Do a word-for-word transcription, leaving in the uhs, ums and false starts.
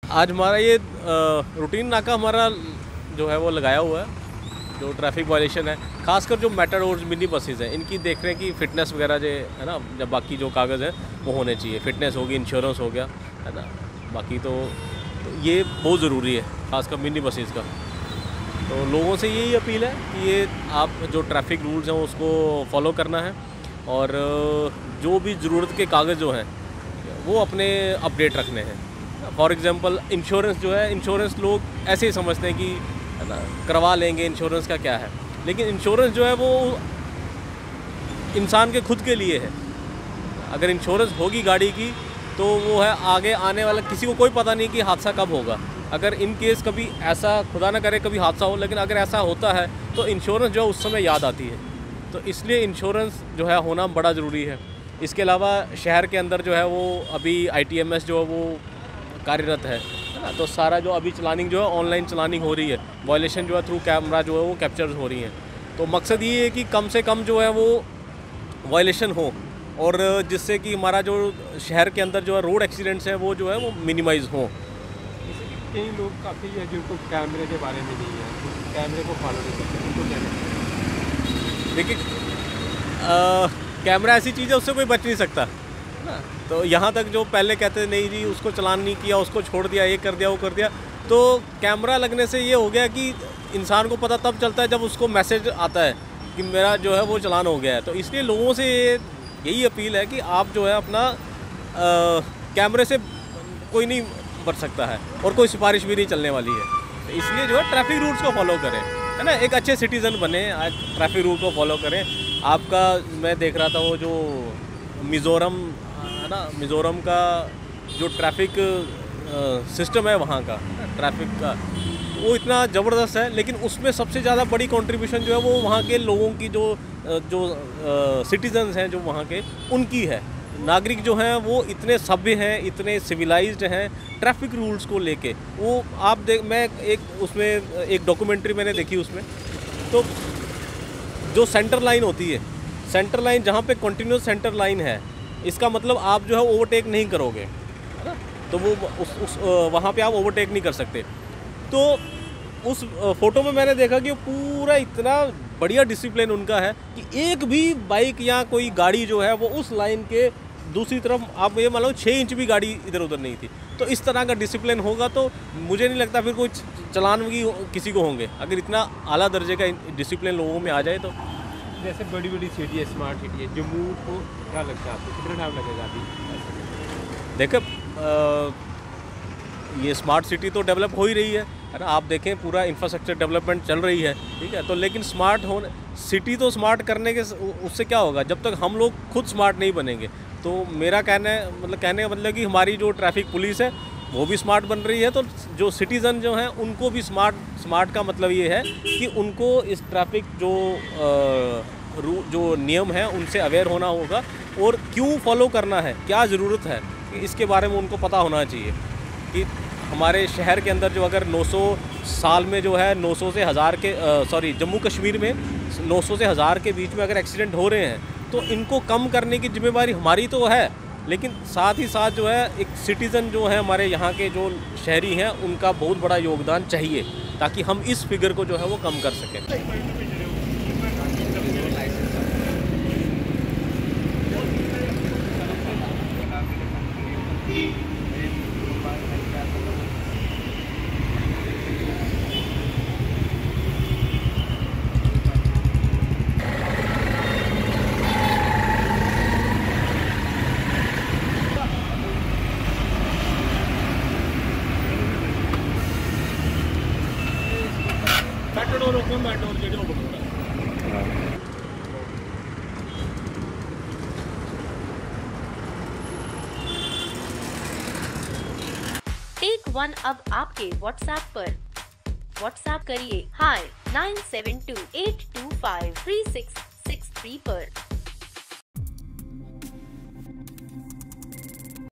आज हमारा ये रूटीन नाका हमारा जो है वो लगाया हुआ है, जो ट्रैफिक वायलेशन है, खासकर जो मेटाडोर्स मिनी बसेस हैं, इनकी देख रहे हैं कि फ़िटनेस वगैरह जो है ना, जब बाकी जो कागज़ हैं वो होने चाहिए, फ़िटनेस होगी, इंश्योरेंस हो गया है ना, बाकी तो, तो ये बहुत ज़रूरी है, खासकर मिनी बसेस का। तो लोगों से यही अपील है कि ये आप जो ट्रैफिक रूल्स हैं उसको फॉलो करना है, और जो भी ज़रूरत के कागज़ जो हैं वो अपने अपडेट रखने हैं। फॉर एग्ज़ाम्पल इंश्योरेंस जो है, इंश्योरेंस लोग ऐसे ही समझते हैं कि है ना करवा लेंगे, इंश्योरेंस का क्या है, लेकिन इंश्योरेंस जो है वो इंसान के खुद के लिए है। अगर इंश्योरेंस होगी गाड़ी की तो वो है आगे आने वाला, किसी को कोई पता नहीं कि हादसा कब होगा। अगर इन केस कभी ऐसा, खुदा ना करे कभी हादसा हो, लेकिन अगर ऐसा होता है तो इंश्योरेंस जो है उस समय याद आती है। तो इसलिए इंश्योरेंस जो है होना बड़ा ज़रूरी है। इसके अलावा शहर के अंदर जो है वो अभी आई टी एम एस जो है वो कार्यरत है ना, तो सारा जो अभी चलानिंग जो है ऑनलाइन चलानिंग हो रही है, वायलेशन जो है थ्रू कैमरा जो है वो कैप्चर हो रही हैं। तो मकसद ये है कि कम से कम जो है वो वायलेशन हो, और जिससे कि हमारा जो शहर के अंदर जो है रोड एक्सीडेंट्स हैं वो जो है वो मिनिमाइज़ हों। कई लोग काफ़ी है जिनको कैमरे के बारे में नहीं है, तो कैमरे को फॉलो नहीं करते, उनको क्या कहते हैं? देखिए कैमरा ऐसी चीज़ है, उससे कोई बच नहीं सकता ना। तो यहाँ तक जो पहले कहते नहीं जी उसको चलान नहीं किया, उसको छोड़ दिया, ये कर दिया, वो कर दिया, तो कैमरा लगने से ये हो गया कि इंसान को पता तब चलता है जब उसको मैसेज आता है कि मेरा जो है वो चलान हो गया है। तो इसलिए लोगों से यही अपील है कि आप जो है अपना आ, कैमरे से कोई नहीं बच सकता है, और कोई सिफारिश भी नहीं चलने वाली है। तो इसलिए जो है ट्रैफिक रूल्स को फॉलो करें, है ना, एक अच्छे सिटीज़न बने, ट्रैफिक रूल को फॉलो करें। आपका मैं देख रहा था वो जो मिज़ोरम है ना, मिज़ोरम का जो ट्रैफिक सिस्टम है वहाँ का ट्रैफिक का, वो इतना ज़बरदस्त है, लेकिन उसमें सबसे ज़्यादा बड़ी कंट्रीब्यूशन जो है वो वहाँ के लोगों की, जो जो सिटीजन्स हैं जो वहाँ के, उनकी है। नागरिक जो हैं वो इतने सभ्य हैं, इतने सिविलाइज्ड हैं ट्रैफिक रूल्स को लेके। वो आप देख, मैं एक उसमें एक डॉक्यूमेंट्री मैंने देखी, उसमें तो जो सेंटर लाइन होती है, सेंटर लाइन जहाँ पे कंटिन्यूस सेंटर लाइन है, इसका मतलब आप जो है ओवरटेक नहीं करोगे, है ना, तो वो उस, उस वहाँ पे आप ओवरटेक नहीं कर सकते। तो उस फ़ोटो में मैंने देखा कि पूरा इतना बढ़िया डिसिप्लिन उनका है कि एक भी बाइक या कोई गाड़ी जो है वो उस लाइन के दूसरी तरफ, आप ये मान लो छः इंच भी गाड़ी इधर उधर नहीं थी। तो इस तरह का डिसिप्लिन होगा तो मुझे नहीं लगता फिर कोई चलान भी किसी को होंगे, अगर इतना आला दर्जे का डिसिप्लिन लोगों में आ जाए तो। जैसे बड़ी बड़ी सिटी है, स्मार्ट सिटी है, जम्मू को क्या लगता है आपको, कितना टाइम लगेगा अभी? देखो ये स्मार्ट सिटी तो डेवलप हो ही रही है है ना, आप देखें पूरा इंफ्रास्ट्रक्चर डेवलपमेंट चल रही है, ठीक है, तो लेकिन स्मार्ट होने, सिटी तो स्मार्ट करने के उससे क्या होगा जब तक हम लोग खुद स्मार्ट नहीं बनेंगे। तो मेरा कहना है, मतलब कहने का मतलब कि हमारी जो ट्रैफिक पुलिस है वो भी स्मार्ट बन रही है, तो जो सिटीज़न जो हैं उनको भी स्मार्ट, स्मार्ट का मतलब ये है कि उनको इस ट्रैफिक जो रू जो नियम है उनसे अवेयर होना होगा, और क्यों फॉलो करना है, क्या ज़रूरत है, इसके बारे में उनको पता होना चाहिए। कि हमारे शहर के अंदर जो अगर नौ सौ साल में जो है नौ सौ से हज़ार के, सॉरी जम्मू कश्मीर में नौ सौ से हज़ार के बीच में अगर एक्सीडेंट हो रहे हैं, तो इनको कम करने की जिम्मेवारी हमारी तो है, लेकिन साथ ही साथ जो है एक सिटीज़न जो है हमारे यहाँ के जो शहरी हैं उनका बहुत बड़ा योगदान चाहिए, ताकि हम इस फिगर को जो है वो कम कर सकें। टेक वन अब आपके व्हाट्सएप पर। व्हाट्सएप करिए hi nine seven two eight two five three six six three पर।